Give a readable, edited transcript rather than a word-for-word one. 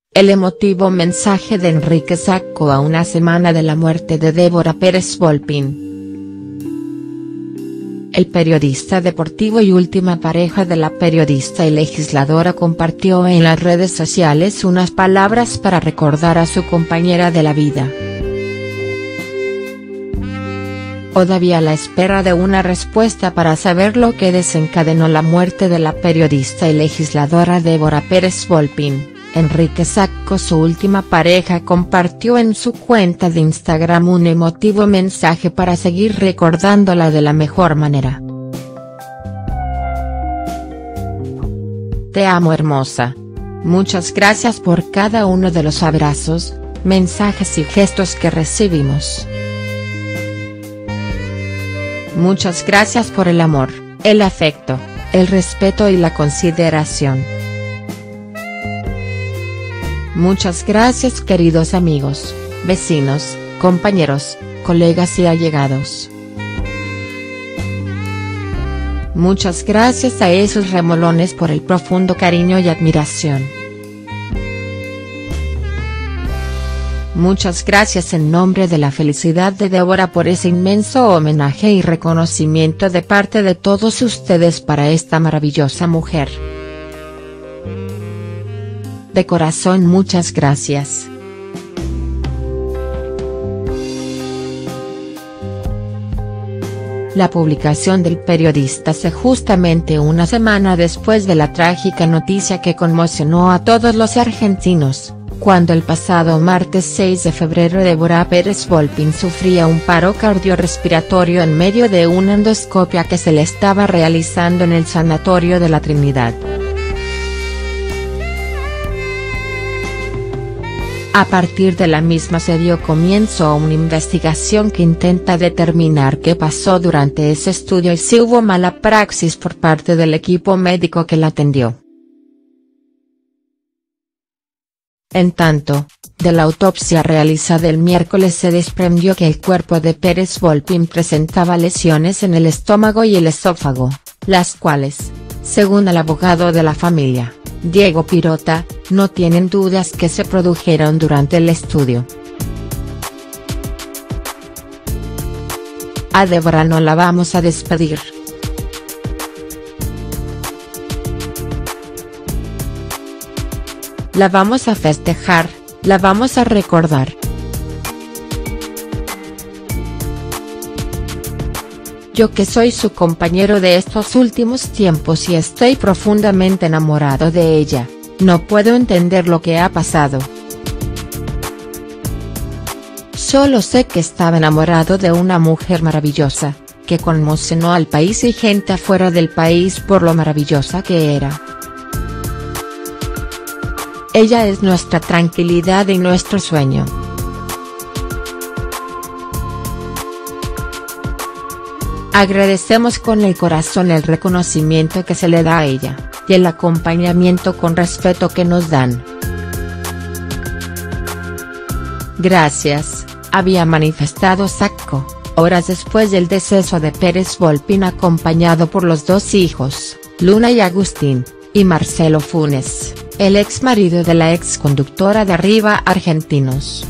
El emotivo mensaje de Enrique Sacco a una semana de la muerte de Débora Pérez Volpin. El periodista deportivo y última pareja de la periodista y legisladora compartió en las redes sociales unas palabras para recordar a su compañera de la vida. Todavía a la espera de una respuesta para saber lo que desencadenó la muerte de la periodista y legisladora Débora Pérez Volpin, Enrique Sacco, su última pareja, compartió en su cuenta de Instagram un emotivo mensaje para seguir recordándola de la mejor manera. Te amo, hermosa. Muchas gracias por cada uno de los abrazos, mensajes y gestos que recibimos. Muchas gracias por el amor, el afecto, el respeto y la consideración. Muchas gracias, queridos amigos, vecinos, compañeros, colegas y allegados. Muchas gracias a esos remolones por el profundo cariño y admiración. Muchas gracias en nombre de la felicidad de Débora por ese inmenso homenaje y reconocimiento de parte de todos ustedes para esta maravillosa mujer. De corazón, muchas gracias. La publicación del periodista se justamente una semana después de la trágica noticia que conmocionó a todos los argentinos, cuando el pasado martes 6 de febrero Débora Pérez Volpin sufría un paro cardiorrespiratorio en medio de una endoscopia que se le estaba realizando en el Sanatorio de la Trinidad. A partir de la misma se dio comienzo a una investigación que intenta determinar qué pasó durante ese estudio y si hubo mala praxis por parte del equipo médico que la atendió. En tanto, de la autopsia realizada el miércoles se desprendió que el cuerpo de Pérez Volpin presentaba lesiones en el estómago y el esófago, las cuales, según el abogado de la familia, Diego Pirota, no tienen dudas que se produjeron durante el estudio. A Débora no la vamos a despedir. La vamos a festejar, la vamos a recordar. Yo, que soy su compañero de estos últimos tiempos y estoy profundamente enamorado de ella, no puedo entender lo que ha pasado. Solo sé que estaba enamorado de una mujer maravillosa, que conmocionó al país y gente afuera del país por lo maravillosa que era. Ella es nuestra tranquilidad y nuestro sueño. Agradecemos con el corazón el reconocimiento que se le da a ella, y el acompañamiento con respeto que nos dan. Gracias, había manifestado Sacco, horas después del deceso de Pérez Volpin, acompañado por los dos hijos, Luna y Agustín, y Marcelo Funes, el ex marido de la ex conductora de Arriba Argentinos.